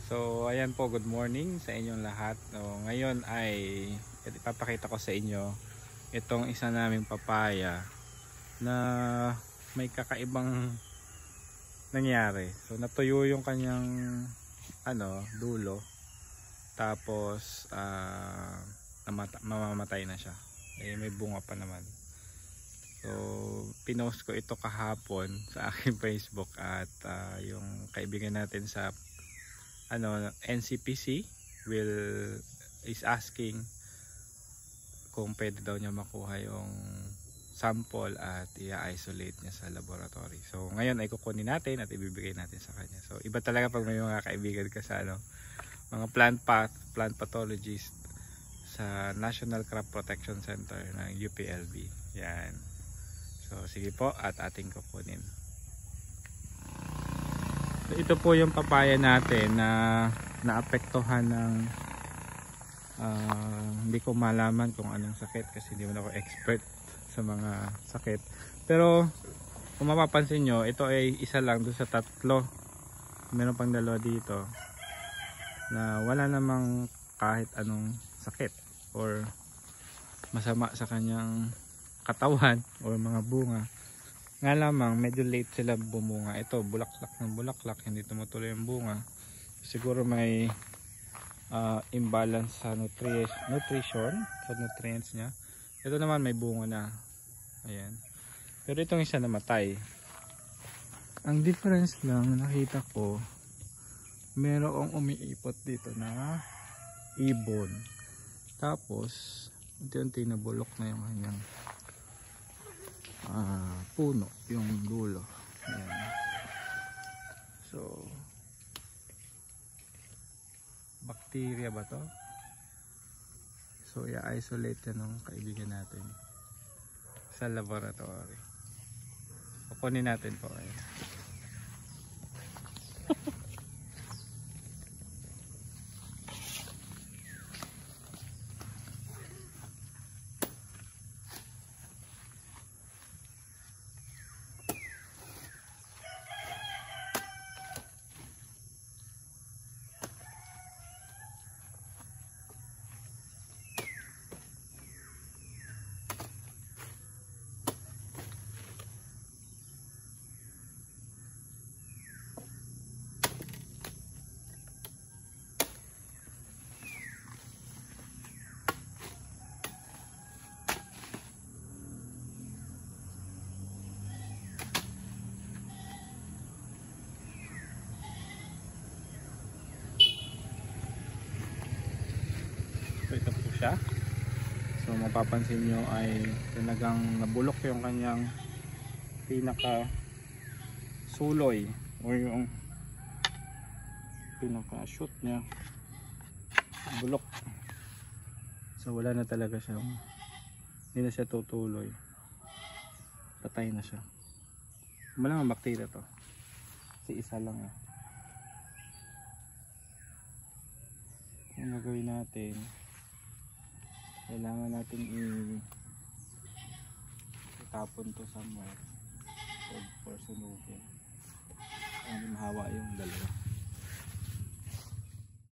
So ayan po, good morning sa inyong lahat. So, ngayon ay ipapakita ko sa inyo itong isa naming papaya na may kakaibang nangyari. So natuyo yung kanyang dulo, tapos mamamatay na siya. May bunga pa naman. So pinost ko ito kahapon sa aking Facebook at yung kaibigan natin sa NCPC is asking kung pwede daw niya makuha yung sample at i-isolate niya sa laboratory. So ngayon ay kukunin natin at ibibigay natin sa kanya. So iba talaga pag may mga kaibigan ka sa mga plant pathologist sa National Crop Protection Center ng UPLB. Yan. So sige po at ating kukunin. So, ito po yung papaya natin na naapektuhan ng hindi ko malaman kung anong sakit kasi hindi mo ako expert sa mga sakit. Pero kung mapapansin nyo, ito ay isa lang doon sa tatlo. Meron pang dalawa dito na wala namang kahit anong sakit or masama sa kanyang katawan or mga bunga. Nga lamang medyo late sila bumunga. Ito bulaklak ng bulaklak, hindi tumutuloy yung bunga. Siguro may imbalance sa nutrition, sa nutrients niya. Ito naman may bunga na. Ayan. Pero itong isa namatay. Ang difference lang nakita ko, merong umiipot dito na ibon. Tapos unti-unti nabulok na yung kanyang puno, yung dulo. Ayan. So bacteria ba to? So i-isolate yan ng kaibigan natin sa laboratory. Kukunin natin po. Ayan. So ito po siya. So mapapansin nyo ay talagang nabulok yung kanyang pinaka suloy o yung pinaka shoot niya, bulok. So wala na talaga siya, hindi na siya tutuloy, patay na siya. Malamang bakterya to kasi isa lang Ang gagawin natin, kailangan natin itapon to somewhere for sunugin. Mahawa yung dalawa.